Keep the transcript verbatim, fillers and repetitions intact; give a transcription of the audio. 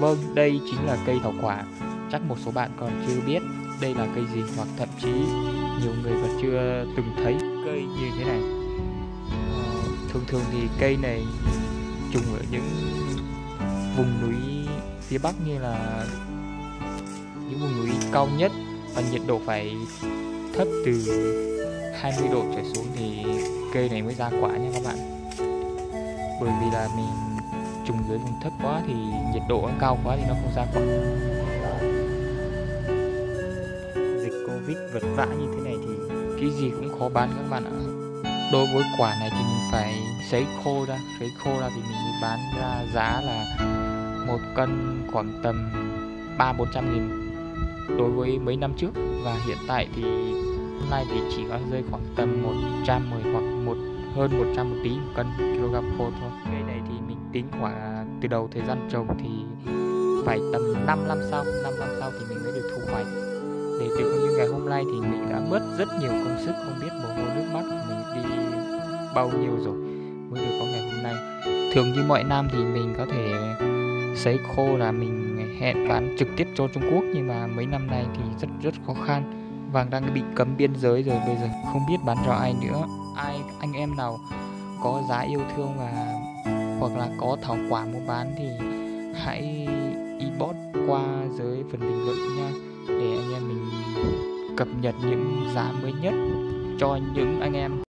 Vâng, đây chính là cây thảo quả. Chắc một số bạn còn chưa biết đây là cây gì, hoặc thậm chí nhiều người còn chưa từng thấy cây như thế này. Ờ, thường thường thì cây này trồng ở những vùng núi phía Bắc, như là những vùng núi cao nhất và nhiệt độ phải thấp từ hai mươi độ trở xuống thì cây này mới ra quả nha các bạn. Bởi vì là mình trồng dưới vùng thấp quá thì nhiệt độ nó cao quá thì nó không ra quả. Dịch Covid vật vã như thế này thì Cái gì cũng khó bán các bạn ạ. Đối với quả này thì mình phải sấy khô ra, sấy khô ra thì mình mới bán ra giá là một cân khoảng tầm ba bốn trăm nghìn đối với mấy năm trước, và hiện tại thì hôm nay thì chỉ có rơi khoảng tầm một trăm mười hoặc một hơn một trăm một tí một cân kg khô thôi. Cây này thì mình tính khoảng từ đầu thời gian trồng thì phải tầm năm năm sau, năm năm sau thì mình mới được thu hoạch. Để từ như ngày hôm nay thì mình đã mất rất nhiều công sức, không biết mồ hôi nước mắt của mình đi bao nhiêu rồi mới được có ngày hôm nay. Thường như mọi năm thì mình có thể sấy khô là mình hẹn bán trực tiếp cho Trung Quốc, nhưng mà mấy năm nay thì rất rất khó khăn, vàng đang bị cấm biên giới rồi, bây giờ không biết bán cho ai nữa. Ai anh em nào có giá yêu thương và hoặc là có thảo quả mua bán thì hãy inbox qua dưới phần bình luận nha, để anh em mình cập nhật những giá mới nhất cho những anh em